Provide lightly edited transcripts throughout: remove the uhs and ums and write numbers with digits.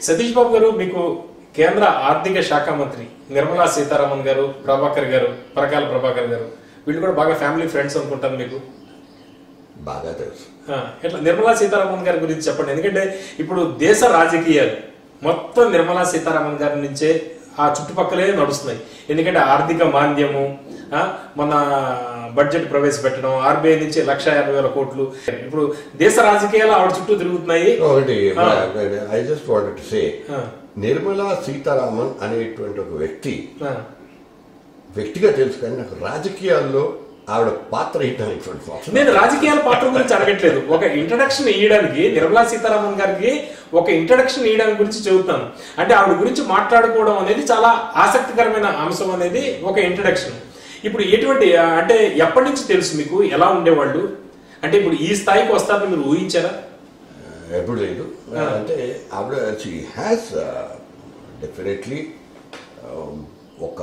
సతీష్ బాబు గారు, మీకు కేంద్ర ఆర్థిక శాఖ మంత్రి నిర్మలా సీతారామన్ గారు, ప్రభాకర్ గారు, పరకాల ప్రభాకర్ గారు, వీళ్ళు కూడా బాగా ఫ్యామిలీ ఫ్రెండ్స్ అనుకుంటాను మీకు. బాగా తెలుసు. ఇట్లా నిర్మలా సీతారామన్ గారి గురించి చెప్పండి. ఎందుకంటే ఇప్పుడు దేశ రాజకీయాలు మొత్తం నిర్మలా సీతారామన్ గారి నుంచే ఆ చుట్టుపక్కలే నడుస్తున్నాయి. ఎందుకంటే ఆర్థిక మాంద్యము, మన బడ్జెట్ ప్రవేశపెట్టడం, ఆర్బీఐ నుంచి 1,50,000 కోట్లు, ఇప్పుడు దేశ రాజకీయాలు ఆవిడ చుట్టూ తిరుగుతున్నాయి. ఒకటి I just wanted to say, Nirmala Sitharaman అనేటువంటి ఒక వ్యక్తిగా తెలుసు, కానీ నాకు రాజకీయాల్లో ఆవిడ పాత్ర ఏంటనేటువంటి నేను రాజకీయాల పాత్ర గురించి అడగట్లేదు. ఒక ఇంట్రడక్షన్ ఇవ్వడానికి, నిర్మలా సీతారామన్ గారికి ఒక ఇంట్రడక్షన్ ఇవ్వడానికి గురించి చెబుతాను. అంటే ఆవిడ గురించి మాట్లాడుకోవడం అనేది చాలా ఆసక్తికరమైన అంశం అనేది ఒక ఇంట్రడక్షన్. ఇప్పుడు ఎటువంటి, అంటే ఎప్పటి నుంచి తెలుసు మీకు, ఎలా ఉండేవాళ్ళు, అంటే ఇప్పుడు ఈ స్థాయికి వస్తారని మీరు ఊహించారా? ఎప్పుడు లేదు. అంటే ఆవిడ షీ హ్యాస్ డెఫినెట్లీ ఒక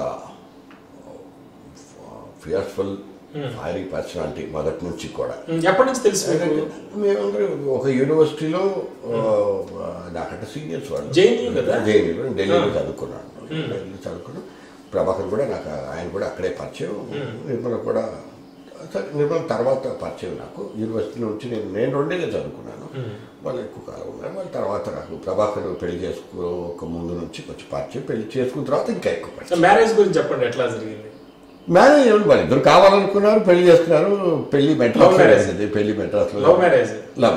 ఫియర్ఫుల్ ఫైరీ పర్సనాలిటీ మొదటి నుంచి కూడా. ఎప్పటి నుంచి తెలుసు? మేమందరూ ఒక యూనివర్సిటీలో నాకంటే సీనియర్స్ వాళ్ళు, జేఎన్యూలో ఢిల్లీలో చదువుకున్నాను. ప్రభాకర్ కూడా నాకు, ఆయన కూడా అక్కడే పరిచయం. నిర్మల కూడా, నిర్మల తర్వాత పరిచయం నాకు. యూనివర్సిటీ నుంచి నేను 2 ఏళ్ళు చదువుకున్నాను, వాళ్ళు ఎక్కువ కాలం ఉన్నారు. వాళ్ళ తర్వాత నాకు ప్రభాకర్ పెళ్లి చేసుకోక ముందు నుంచి కొంచెం పరిచయం, పెళ్లి చేసుకున్న తర్వాత ఇంకా ఎక్కువ పరిచయం. మ్యారేజ్ గురించి చెప్పండి, ఎట్లా జరిగింది మ్యారేజ్? వాళ్ళిద్దరు కావాలనుకున్నారు, పెళ్లి చేసుకున్నారు. పెళ్లి మెడ్రాస్లో జరిగింది. పెళ్లి మెడ్రాస్లో, లవ్ మ్యారేజ్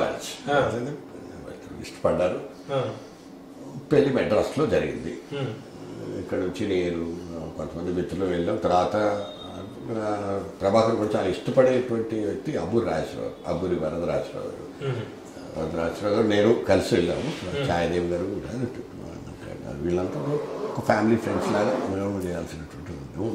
ఇష్టపడ్డారు. పెళ్లి మెడ్రాస్లో జరిగింది. ఇక్కడ నుంచి నేను కొంతమంది మిత్రులు వెళ్ళాం. తర్వాత ప్రభాకర్ కూడా చాలా ఇష్టపడేటువంటి వ్యక్తి అబ్బూరి వరదరాజరావు గారు. వరదరాజరావు గారు నేను కలిసి వెళ్ళాము. ఛాయాదేవి గారు కూడా, వీళ్ళంతా ఒక ఫ్యామిలీ ఫ్రెండ్స్ లాగా మేము చేయాల్సినటువంటి.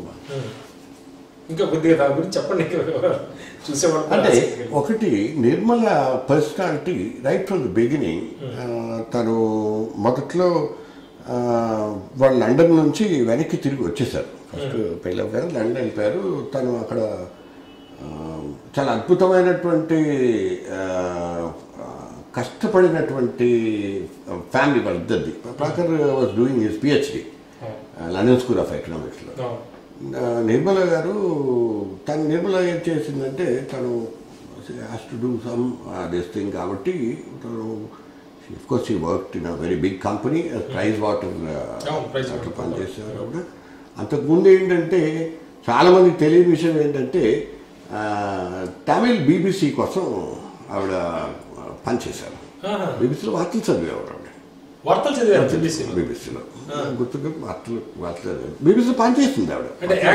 ఇంకా కొద్దిగా దాని గురించి చెప్పండి, చూసేవాళ్ళు. అంటే ఒకటి, Nirmala personality right from the beginning. తను మొదట్లో వాళ్ళు లండన్ నుంచి వెనక్కి తిరిగి వచ్చేసారు. ఫస్ట్ పెళ్ళి గారు లండన్ వెళ్ళిపోయారు. తను అక్కడ చాలా అద్భుతమైనటువంటి కష్టపడినటువంటి ఫ్యామిలీ వాళ్ళిద్దరిది. Prabhakar was doing his PhD London school of ఎకనామిక్స్లో. నిర్మల గారు, నిర్మల ఏం చేసిందంటే, తను has to do some this thing కాబట్టి తను, of course she worked in a very big company, price water పనిచేసేవారు ఆవిడ. అంతకుముందు ఏంటంటే చాలామందికి తెలియని విషయం ఏంటంటే, తమిళ్ బీబీసీ కోసం ఆవిడ పనిచేశారు. బీబీసీలో వార్తలు చదివేవారు ఆవిడ. బీబీసీలో గుర్తుగా వార్తలు బీబీసీలో పనిచేస్తుంది ఆవిడ.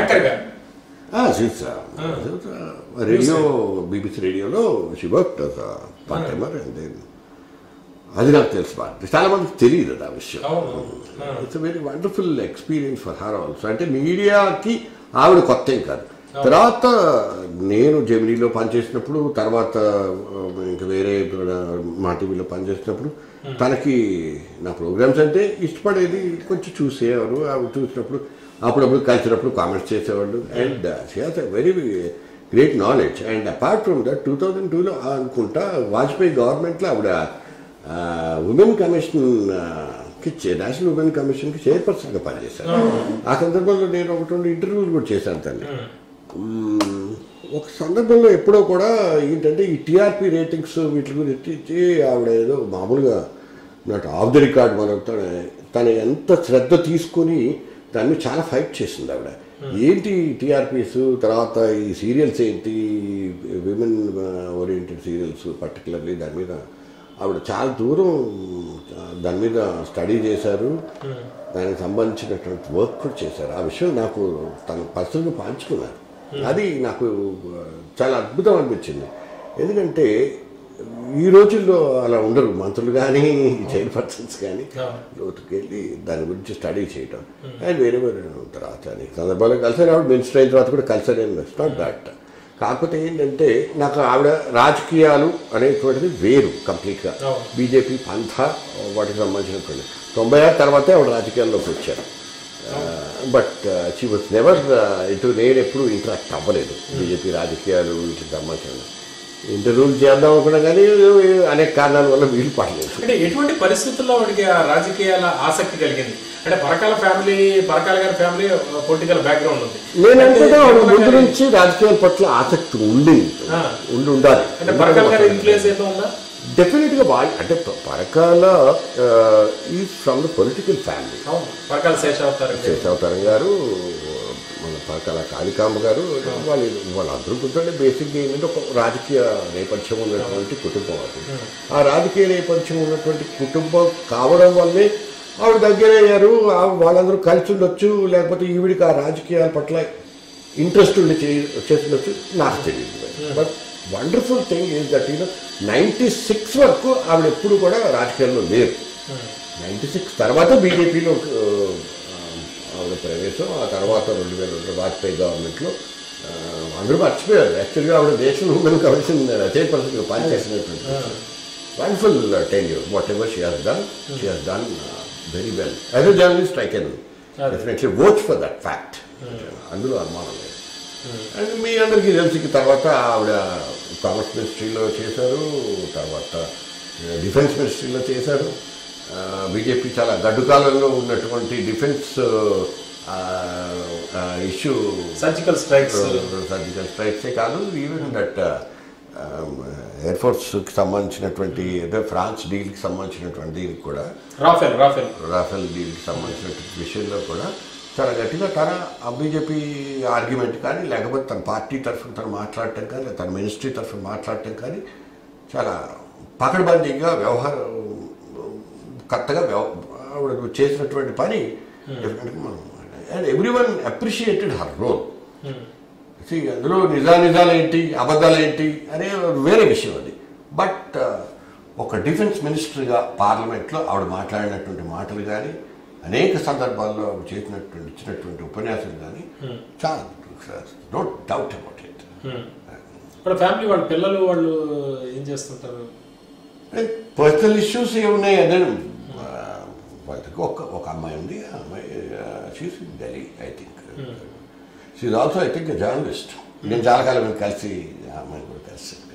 రేడియో, బీబీసీ రేడియోలో she worked as a part timer. And then అది నాకు తెలుసు. చాలా మందికి తెలియదు అది ఆ విషయం. It's very wonderful experience for her also. అంటే మీడియాకి ఆవిడ కొత్త ఏం కాదు. తర్వాత నేను జెమినీలో పనిచేసినప్పుడు, తర్వాత ఇంకా వేరే మా టీవీలో పనిచేసినప్పుడు తనకి నా ప్రోగ్రామ్స్ అంటే ఇష్టపడేది. కొంచెం చూసేవారు. ఆవిడ చూసినప్పుడు అప్పుడప్పుడు కలిసినప్పుడు కామెంట్స్ చేసేవాళ్ళు. And she has a very great knowledge. And apart from that 2002లో అనుకుంటా వాజ్పేయి గవర్నమెంట్లో ఆవిడ ఉమెన్ కమిషన్ నేషనల్ ఉమెన్ కమిషన్కి చైర్పర్సన్గా పనిచేశాను. ఆ సందర్భంలో నేను 1-2 ఇంటర్వ్యూలు కూడా చేశాను తల్లి. ఒక సందర్భంలో ఎప్పుడో కూడా ఏంటంటే, ఈ టీఆర్పీ రేటింగ్స్ వీటి గురించి ఆవిడ ఏదో మామూలుగా నాట్ ఆఫ్ ది రికార్డ్ మనతో తను ఎంత శ్రద్ధ తీసుకొని దాన్ని చాలా ఫైట్ చేసింది ఆవిడ. ఏంటి టీఆర్పీస్, తర్వాత ఈ సీరియల్స్ ఏంటి, విమెన్ ఓరియంటెడ్ సీరియల్స్ పర్టికులర్లీ, దాని మీద ఆవిడ చాలా దూరం దాని మీద స్టడీ చేశారు. దానికి సంబంధించినటువంటి వర్క్ కూడా చేశారు. ఆ విషయం నాకు తన పర్సనల్గా పంచుకున్నారు. అది నాకు చాలా అద్భుతం అనిపించింది. ఎందుకంటే ఈ రోజుల్లో అలా ఉండరు మంత్రులు కానీ, చైర్పర్సన్స్ కానీ లోతుకి వెళ్ళి దాని గురించి స్టడీ చేయటం. అండ్ వేరే తర్వాత సందర్భాల్లో కలిసారు. ఆవిడ మినిస్టర్ అయిన తర్వాత కూడా కలిసారు. It's not that. కాకపోతే ఏంటంటే, నాకు ఆవిడ రాజకీయాలు అనేటువంటిది వేరు కంప్లీట్గా. బీజేపీ పంథా వాటికి సంబంధించినటువంటి 96 తర్వాతే ఆవిడ రాజకీయాల్లోకి వచ్చారు. బట్ షీ వాజ్ నెవర్ ఇటు, నేను ఎప్పుడు ఇంటరాక్ట్ అవ్వలేదు బీజేపీ రాజకీయాలు వీటికి సంబంధించిన. ఇంటర్వ్యూలు చేద్దాం అనుకున్నా కానీ అనేక కారణాల వల్ల వీలు పడలేదు. అంటే ఎటువంటి పరిస్థితుల్లో వాడికి ఆ రాజకీయాల ఆసక్తి కలిగింది? అంటే పరకాల గారి ఫ్యామిలీ పొలిటికల్ బ్యాక్గ్రౌండ్ ఉంది. నేను అనుకుంటా ముందు నుంచి రాజకీయాల పట్ల ఆసక్తి ఉండి ఉండాలి. అంటే పరకాల గారి ఇన్ఫ్లుయెన్స్ ఏదో ఉందా? డెఫినెట్గా అంటే Parakala is from the political family. Parakala Seshavataram garu, మన పరకాల కాళికాంబ గారు, వాళ్ళందరూ కూర్చొని బేసిక్గా ఏంటంటే ఒక రాజకీయ నేపథ్యం ఉన్నటువంటి కుటుంబం అది. ఆ రాజకీయ నేపథ్యం ఉన్నటువంటి కుటుంబం కావడం వల్లే ఆవిడ దగ్గర అయ్యారు. వాళ్ళందరూ కలిసి ఉండొచ్చు, లేకపోతే ఈవిడికి ఆ రాజకీయాల పట్ల ఇంట్రెస్ట్ ఉండి చేస్తుండొచ్చు, నాకు తెలియదు. But wonderful thing is that 96 వరకు ఆవిడ ఎప్పుడు కూడా రాజకీయాల్లో లేరు. 96 తర్వాత బీజేపీలో ఆవిడ ప్రవేశం. ఆ తర్వాత 2002 వాజ్పేయి గవర్నమెంట్లో అందరూ మర్చిపోయారు. యాక్చువల్గా ఆవిడ దేశం హ్యూమన్ కమిషన్ చైర్పర్సన్గా పనిచేసినటువంటి wonderful tenure. Whatever she has done very well. As a journalist I can definitely vote for that fact. అందులో అనుమానం లేదు. అండ్ మీ అందరికీ తెలిసి తర్వాత ఆవిడ కామర్స్ మినిస్ట్రీలో చేశారు, తర్వాత డిఫెన్స్ మినిస్ట్రీలో చేశారు. బీజేపీ చాలా గడ్డు కాలంలో ఉన్నటువంటి డిఫెన్స్ ఇష్యూ, సర్జికల్ స్ట్రైక్సే కాదు, ఈవెన్ దట్ ఎయిర్ ఫోర్స్కి సంబంధించినటువంటి ఫ్రాన్స్ డీల్కి సంబంధించినటువంటి దీనికి కూడా, రాఫెల్ డీల్కి సంబంధించినటువంటి విషయంలో కూడా చాలా గట్టిగా తన బీజేపీ ఆర్గ్యుమెంట్ కానీ, లేకపోతే తన పార్టీ తరఫున తను మాట్లాడటం కానీ, తన మినిస్ట్రీ తరఫున మాట్లాడటం కానీ చాలా పకడ్బందీగా కరెక్ట్గా ఆవిడ చేసినటువంటి పని డెఫినెట్గా మనం. And everyone appreciated her role. అందులో నిజాలేంటి అబద్ధాలేంటి అనే వేరే విషయం అది. బట్ ఒక డిఫెన్స్ మినిస్టర్గా పార్లమెంట్లో ఆవిడ మాట్లాడినటువంటి మాటలు కానీ, అనేక సందర్భాల్లో ఇచ్చినటువంటి ఉపన్యాసాలు కానీ చాలా, నో డౌట్ అబౌట్ ఇట్. ఇప్పుడు ఫ్యామిలీ వాళ్ళ పిల్లలు వాళ్ళు ఏం చేస్తుంటారు? పర్సనల్ ఇష్యూస్ ఏమున్నాయి అదే. వాళ్ళకి ఒక అమ్మాయి ఉంది. ఆ అమ్మాయి she's in Delhi I think. She's also I think a journalist. నేను చాలా కాలం కలిసి ఆ అమ్మాయిని కూడా కలిసి